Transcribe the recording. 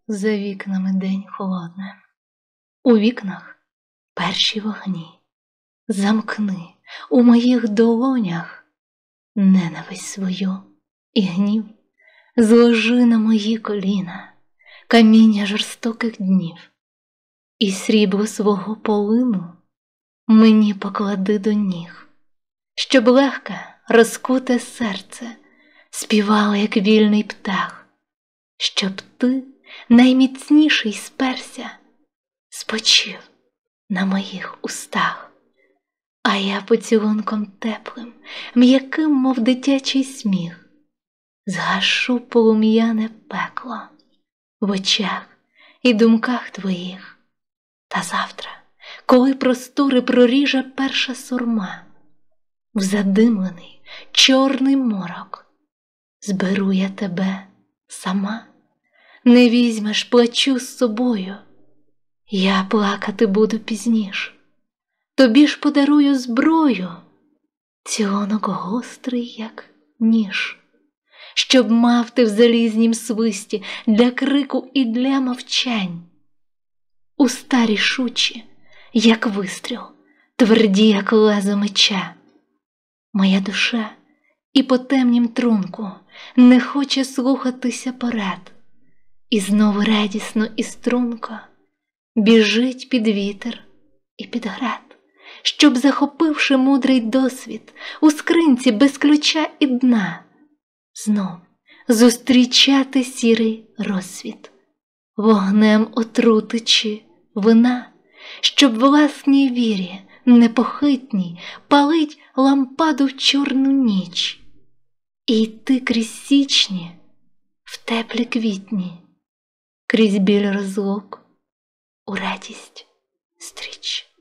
За вікнами день холодне, у вікнах перші вогні. Замкни у моїх долонях ненависть свою і гнів, зложи на мої коліна каміння жорстоких днів, і срібло свого полину мені поклади до ніг, щоб легке розкуте серце співало, як вільний птах, щоб ти, найміцніший, сперся, спочив на моїх устах. А я поцілунком теплим, м'яким, мов дитячий сміх, згашу полум'яне пекло в очах і думках твоїх. Та завтра, коли простори проріже перша сурма, в задимлений чорний морок зберу я тебе сама. Не візьмеш плачу з собою, я плакати буду пізніш. Тобі ж подарую зброю, цілунок гострий, як ніж, щоб мав ти в залізнім свисті для крику і для мовчань. Уста рішучі, як вистріл, тверді, як лезо меча. Моя душа і по темнім трунку не хоче слухатися порад, і знову радісно і струнко біжить під вітер і під град, щоб, захопивши мудрий досвід у скринці без ключа і дна, знов зустрічати сірий розсвіт, вогнем отрути чи вина, щоб власній вірі непохитній палить лампаду в чорну ніч, і йти крізь січні в теплі квітні, крізь біль розлук у радість стріч.